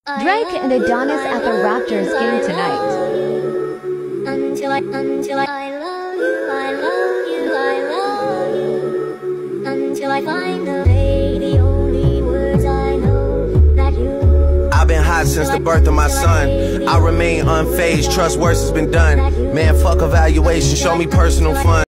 Drake and Adonis at the Raptors game tonight. Until I love you, I love you, I love you. Until I find the way, the only words I know that you. I've been hot since the birth of my son. I remain unfazed, trust worse has been done. Man, fuck evaluation, show me personal fun.